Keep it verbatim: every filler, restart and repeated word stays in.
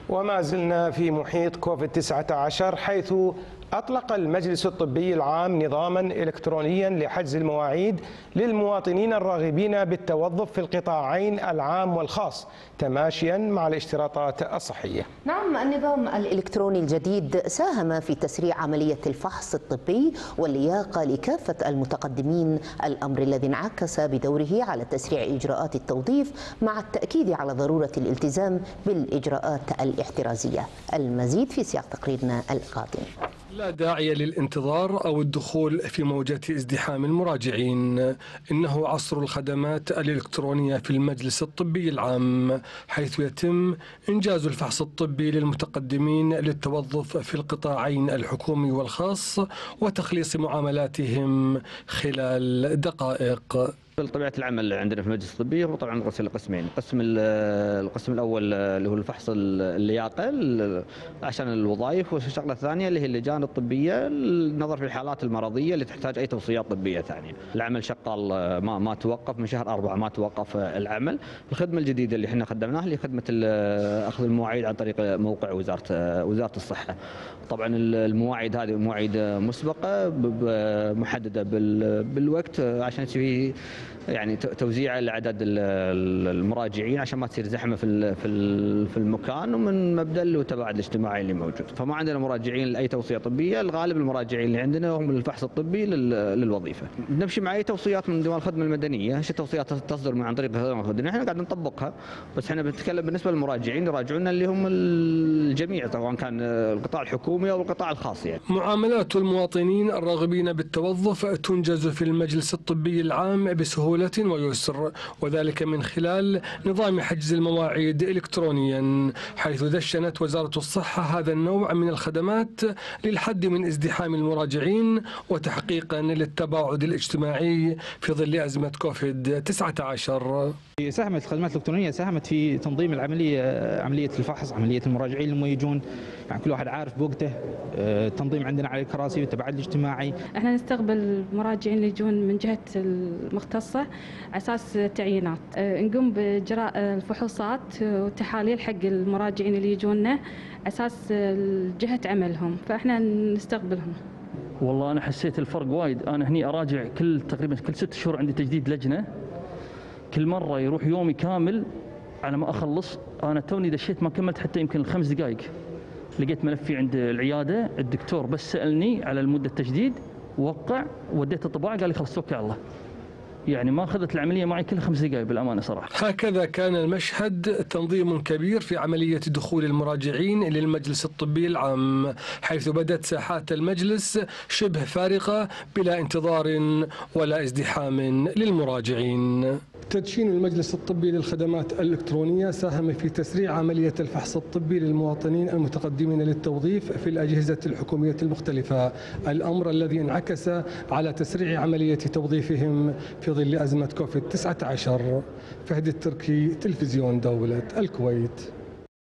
وما زلنا في محيط كوفيد تسعة عشر، حيث أطلق المجلس الطبي العام نظاما إلكترونيا لحجز المواعيد للمواطنين الراغبين بالتوظف في القطاعين العام والخاص تماشيا مع الاشتراطات الصحية. نعم، النظام الإلكتروني الجديد ساهم في تسريع عملية الفحص الطبي واللياقة لكافة المتقدمين، الأمر الذي انعكس بدوره على تسريع إجراءات التوظيف مع التأكيد على ضرورة الالتزام بالإجراءات الاحترازية. المزيد في سياق تقريرنا القادم. لا داعي للانتظار أو الدخول في موجة ازدحام المراجعين، إنه عصر الخدمات الإلكترونية في المجلس الطبي العام، حيث يتم إنجاز الفحص الطبي للمتقدمين للتوظف في القطاعين الحكومي والخاص وتخليص معاملاتهم خلال دقائق. طبيعة العمل عندنا في المجلس الطبي هو طبعا منقسم لقسمين، القسم القسم الاول اللي هو الفحص اللياقه عشان الوظائف، والشغله الثانيه اللي هي اللجان الطبيه النظر في الحالات المرضيه اللي تحتاج اي توصيات طبيه ثانيه. العمل شغال ما ما توقف من شهر أربعة، ما توقف العمل. الخدمه الجديده اللي احنا قدمناها اللي خدمه اخذ المواعيد عن طريق موقع وزاره وزاره الصحه. طبعا المواعيد هذه مواعيد مسبقه محدده بالوقت عشان في يعني توزيع لعدد المراجعين عشان ما تصير زحمه في في المكان، ومن مبدا التباعد الاجتماعي اللي موجود. فما عندنا مراجعين لاي توصيه طبيه، الغالب المراجعين اللي عندنا هم الفحص الطبي للوظيفه. نمشي مع اي توصيات من ديوان الخدمه المدنيه، هالشيء التوصيات تصدر من عن طريق الخدمه المدنيه احنا قاعد نطبقها، بس احنا بنتكلم بالنسبه للمراجعين يراجعونا اللي هم الجميع، سواء كان القطاع الحكومي او القطاع الخاص. يعني معاملات المواطنين الراغبين بالتوظف تنجز في المجلس الطبي العام بسهوله ويسر، وذلك من خلال نظام حجز المواعيد إلكترونيا، حيث دشنت وزارة الصحة هذا النوع من الخدمات للحد من ازدحام المراجعين وتحقيقا للتباعد الاجتماعي في ظل أزمة كوفيد تسعة عشر. ساهمت الخدمات الإلكترونية ساهمت في تنظيم العملية، عملية الفحص، عملية المراجعين لما يجون يعني كل واحد عارف بوقته، التنظيم عندنا على الكراسي والتباعد الاجتماعي. احنا نستقبل المراجعين اللي يجون من جهة المختصة على اساس تعيينات، نقوم باجراء الفحوصات والتحاليل حق المراجعين اللي يجونا على اساس جهة عملهم، فاحنا نستقبلهم. والله انا حسيت الفرق وايد، انا هني اراجع كل تقريبا كل ست شهور عندي تجديد لجنة، كل مرة يروح يومي كامل على ما اخلص. انا توني دشيت ما كملت حتى يمكن الخمس دقائق، لقيت ملفي عند العيادة، الدكتور بس سألني على المدة التجديد، وقع وديت الطباعة قال لي خلاص توكل على الله. يعني ما أخذت العملية معي كل خمس دقائق بالأمانة صراحة. هكذا كان المشهد، تنظيم كبير في عملية دخول المراجعين للمجلس الطبي العام، حيث بدت ساحات المجلس شبه فارغة بلا انتظار ولا ازدحام للمراجعين. تدشين المجلس الطبي للخدمات الإلكترونية ساهم في تسريع عملية الفحص الطبي للمواطنين المتقدمين للتوظيف في الأجهزة الحكومية المختلفة، الأمر الذي انعكس على تسريع عملية توظيفهم في ظل أزمة كوفيد تسعة عشر. فهد التركي، تلفزيون دولة الكويت.